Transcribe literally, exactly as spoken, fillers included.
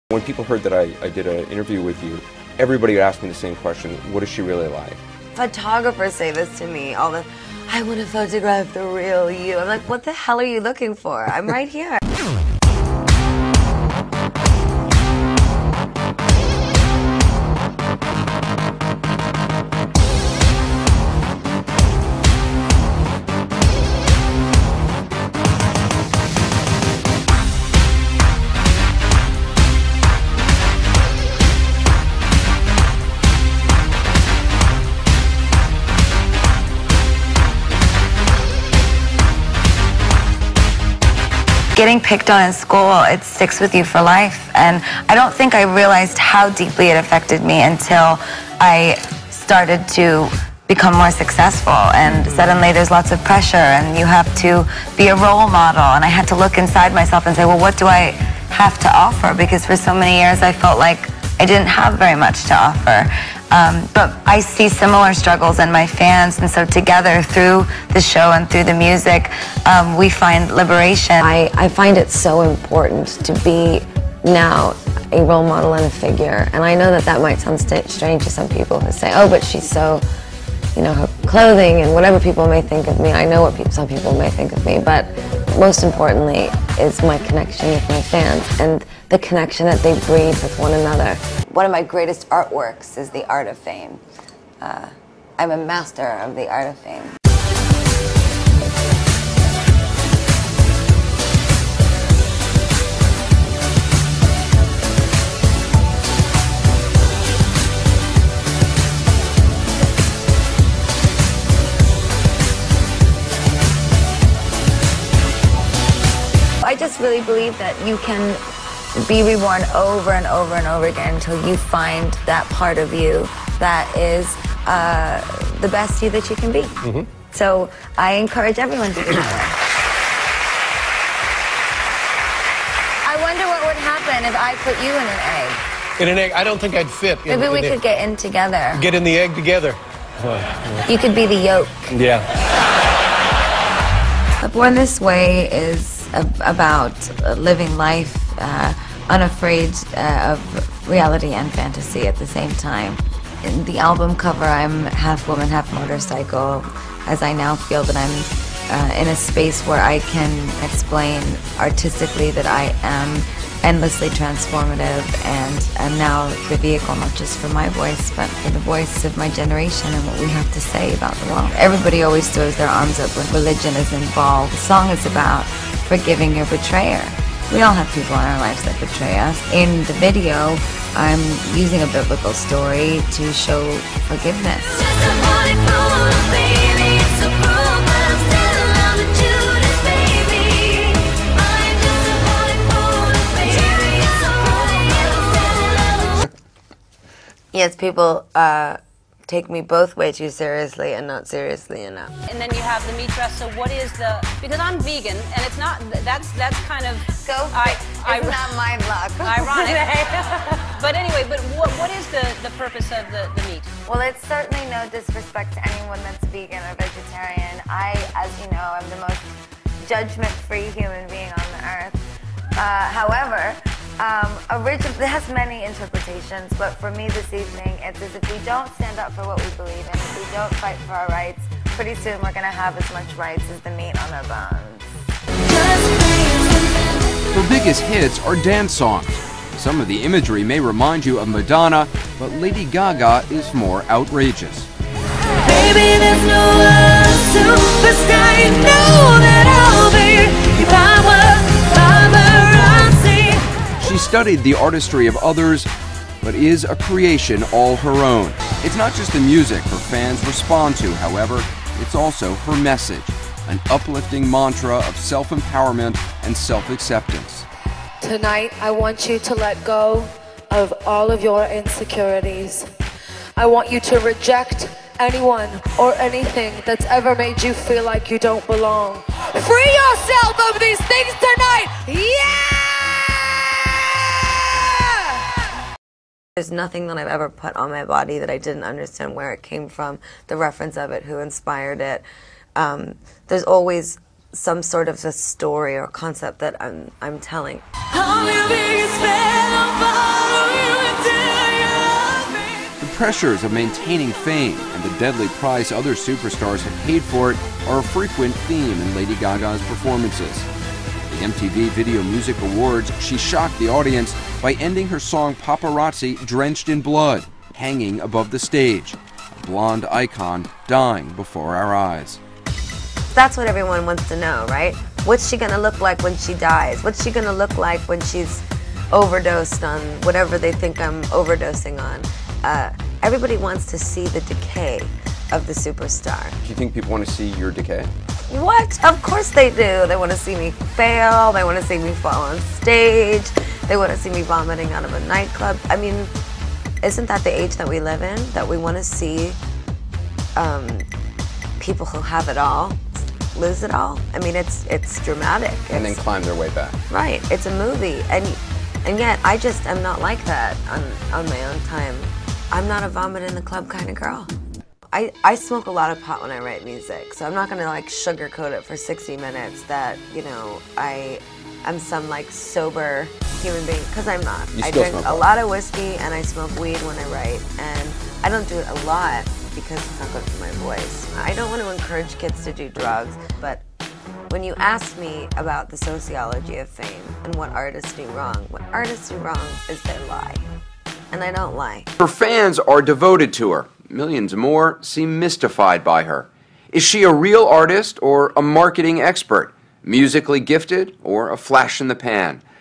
When people heard that I, I did an interview with you, everybody asked me the same question: what is she really like? Photographers say this to me all the I want to photograph the real you. I'm like, what the hell are you looking for? I'm right here. Getting picked on in school, it sticks with you for life. And I don't think I realized how deeply it affected me until I started to become more successful. And suddenly there's lots of pressure and you have to be a role model. And I had to look inside myself and say, well, what do I have to offer? Because for so many years I felt like I didn't have very much to offer. Um, but I see similar struggles in my fans, and so together through the show and through the music, um, we find liberation. I, I find it so important to be now a role model and a figure, and I know that that might sound st strange to some people who say, oh, but she's so, you know, her clothing and whatever people may think of me. I know what pe some people may think of me, but most importantly is my connection with my fans and the connection that they breed with one another. One of my greatest artworks is The Art of Fame. Uh, I'm a master of the art of fame. I just really believe that you can be reborn over and over and over again until you find that part of you that is uh, the best you that you can be. Mm-hmm. So I encourage everyone to do that. I wonder what would happen if I put you in an egg. In an egg? I don't think I'd fit. In, Maybe we in could get in together. Get in the egg together. You could be the yolk. Yeah. Born This Way is about living life uh, unafraid uh, of reality and fantasy at the same time. In the album cover, I'm half woman, half motorcycle, as I now feel that I'm uh, in a space where I can explain artistically that I am endlessly transformative and am now the vehicle not just for my voice but for the voice of my generation and what we have to say about the world. Everybody always throws their arms up when religion is involved. The song is about forgiving your betrayer. We all have people in our lives that betray us. In the video, I'm using a biblical story to show forgiveness. Yes, people uh, take me both way too seriously and not seriously enough. And then you have the meat dress. So what is the? Because I'm vegan, and it's not. That's that's kind of. Go. I, I, it's not my luck. Ironic. But anyway, but what what is the the purpose of the the meat? Well, it's certainly no disrespect to anyone that's vegan or vegetarian. I, as you know, am the most judgment-free human being on the earth. Uh, however. Um, origin it has many interpretations, but for me this evening, it's as if we don't stand up for what we believe in, if we don't fight for our rights, pretty soon we're going to have as much rights as the meat on our bones. Her biggest hits are dance songs. Some of the imagery may remind you of Madonna, but Lady Gaga is more outrageous. Baby, there's no other superstar, you know that I'll be if I were paparazzi. She studied the artistry of others, but is a creation all her own. It's not just the music her fans respond to, however, it's also her message, an uplifting mantra of self-empowerment and self-acceptance. Tonight, I want you to let go of all of your insecurities. I want you to reject anyone or anything that's ever made you feel like you don't belong. Free yourself of these things tonight! Yeah! There's nothing that I've ever put on my body that I didn't understand where it came from, the reference of it, who inspired it. Um, there's always some sort of a story or concept that I'm, I'm telling. I'm your biggest fan of all. pressures of maintaining fame and the deadly price other superstars have paid for it are a frequent theme in Lady Gaga's performances. At the M T V Video Music Awards, she shocked the audience by ending her song Paparazzi drenched in blood, hanging above the stage, a blonde icon dying before our eyes. That's what everyone wants to know, right? What's she gonna look like when she dies? What's she gonna look like when she's overdosed on whatever they think I'm overdosing on? Uh, everybody wants to see the decay of the superstar. Do you think people want to see your decay? What? Of course they do. They want to see me fail. They want to see me fall on stage. They want to see me vomiting out of a nightclub. I mean, isn't that the age that we live in? That we want to see um, people who have it all lose it all? I mean, it's it's dramatic. And It's- then climb their way back. Right, it's a movie, and and yet I just am not like that on, on my own time. I'm not a vomit in the club kind of girl. I, I smoke a lot of pot when I write music, so I'm not gonna like sugarcoat it for sixty minutes that, you know, I am some like sober human being, because I'm not. You I still drink smoke a pot. lot of whiskey and I smoke weed when I write, and I don't do it a lot because it's not good for my voice. I don't want to encourage kids to do drugs, but when you ask me about the sociology of fame and what artists do wrong, what artists do wrong is they lie. And I don't lie. Her fans are devoted to her. Millions more seem mystified by her. Is she a real artist or a marketing expert? Musically gifted or a flash in the pan?